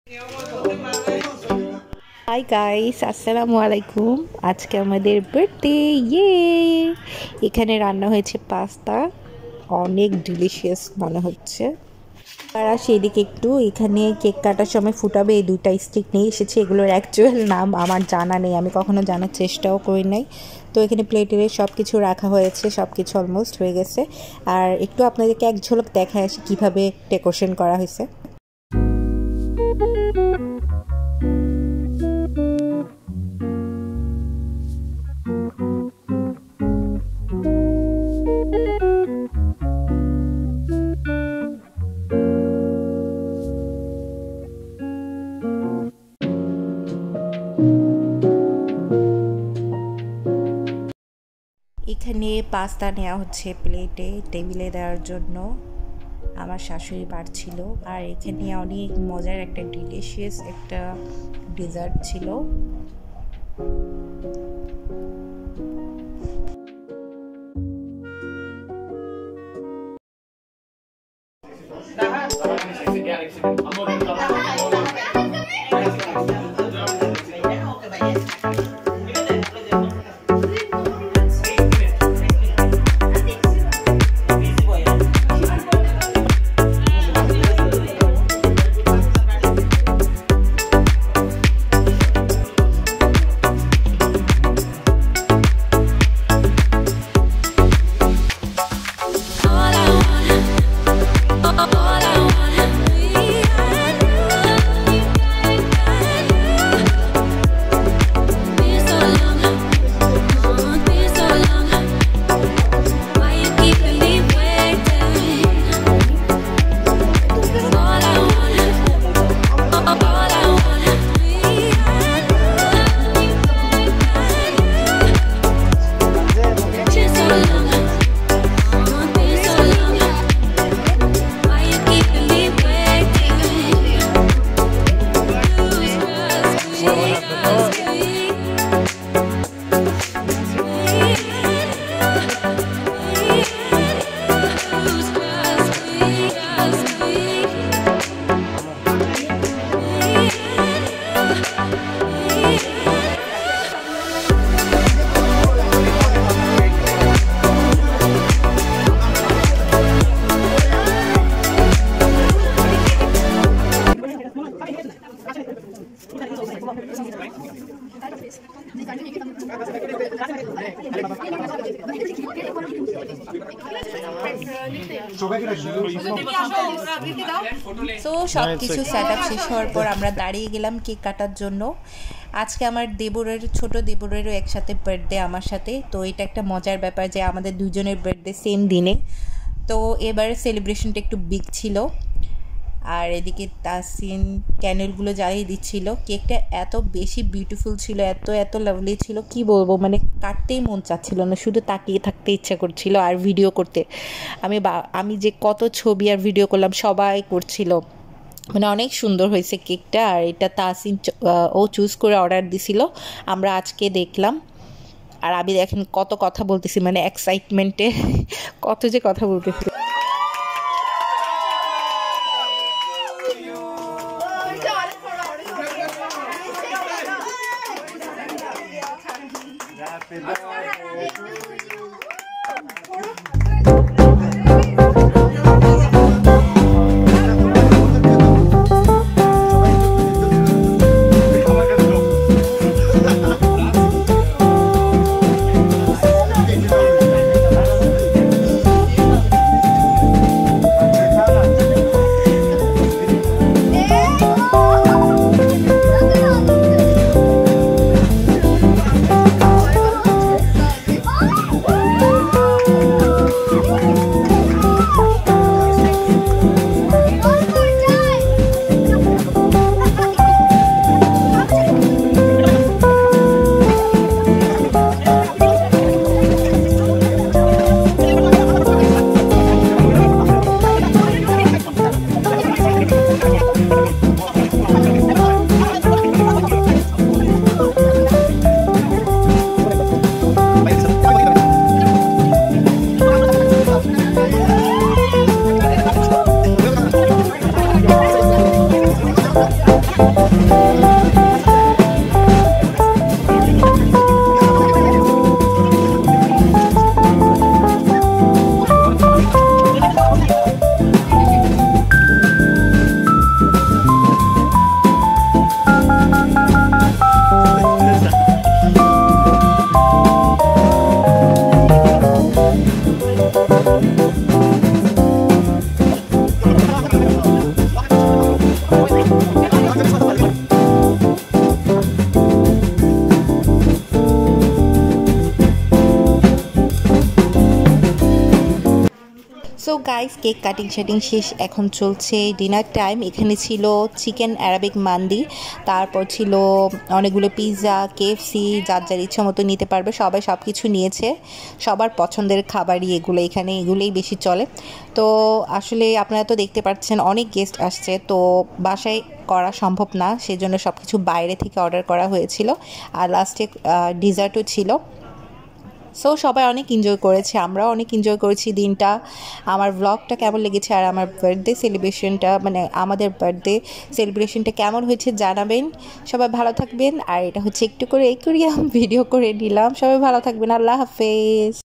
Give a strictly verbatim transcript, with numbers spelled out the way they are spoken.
Hi guys, আসসালামু আলাইকুম। আজকে আমাদের বার্থডে, ইয়ে! এখানে রান্না হয়েছে পাস্তা, অনেক ডিলিশিয়াস মনে হচ্ছে। আর সেদিকে একটু এখানে কেক কাটার সময় ফুটাবে এই দুইটা স্টিক নিয়ে এসেছে। এগুলোর অ্যাকচুয়াল নাম আমার জানা নেই, আমি কখনো জানার চেষ্টাও করি নাই। তো এখানে প্লেটে সব কিছু রাখা হয়েছে, সব কিছু অলমোস্ট হয়ে গেছে। আর একটু আপনাদেরকে এক ঝলক দেখায় আসি কীভাবে ডেকোরেশন করা হয়েছে। এখানে পাস্তা নেওয়া হচ্ছে প্লেটে টেবিলে দেওয়ার জন্য। আমার শাশুড়ি বাড়ছিল। আর এখানে অনেক মজার একটা ডিলিশিয়াস একটা ডেজার্ট ছিল। সো সব কিছু সেট আপ শেষ হওয়ার পর আমরা দাঁড়িয়ে গেলাম কেক কাটার জন্য। আজকে আমার দেবরের ছোট দেবরেরও একসাথে বার্থডে আমার সাথে। তো এটা একটা মজার ব্যাপার যে আমাদের দুজনের বার্থডে সেম দিনে। তো এবার সেলিব্রেশনটা একটু বিগ ছিল। আর এদিকে তাহসিন ক্যান্ডেলগুলো জ্বালিয়ে দিচ্ছিল। কেকটা এত বেশি বিউটিফুল ছিল, এত এত লাভলি ছিল, কি বলবো, মানে কাটতেই মন চাচ্ছিল না, শুধু তাকিয়ে থাকতে ইচ্ছা করছিল আর ভিডিও করতে। আমি আমি যে কত ছবি আর ভিডিও করলাম, সবাই করছিল। মানে অনেক সুন্দর হয়েছে কেকটা। আর এটা তাহসিন ও চুজ করে অর্ডার দিছিল, আমরা আজকে দেখলাম। আর আমি দেখেন কত কথা বলতেছি, মানে এক্সাইটমেন্টে কত যে কথা বলতেছি। গাইস, কেক কাটিং শাটিং শেষ, এখন চলছে ডিনার টাইম। এখানে ছিল চিকেন অ্যারাবিক মান্দি, তারপর ছিল অনেকগুলো পিৎজা, কেএফসি, যার যার ইচ্ছা মতো নিতে পারবে। সবাই সব কিছু নিয়েছে, সবার পছন্দের খাবারই এগুলো, এখানে এগুলোই বেশি চলে। তো আসলে আপনারা তো দেখতে পাচ্ছেন অনেক গেস্ট আসছে, তো বাসায় করা সম্ভব না, সেজন্য সব কিছু বাইরে থেকে অর্ডার করা হয়েছিল। আর লাস্টে ডিজার্টও ছিল। সো সবাই অনেক এনজয় করেছে, আমরাও অনেক এনজয় করেছি দিনটা। আমার ব্লগটা কেমন লেগেছে আর আমার বার্থডে সেলিব্রেশনটা, মানে আমাদের বার্থডে সেলিব্রেশনটা কেমন হয়েছে জানাবেন। সবাই ভালো থাকবেন। আর এটা হচ্ছে একটু করে এই করিয়া ভিডিও করে নিলাম। সবাই ভালো থাকবেন। আল্লাহ হাফেজ।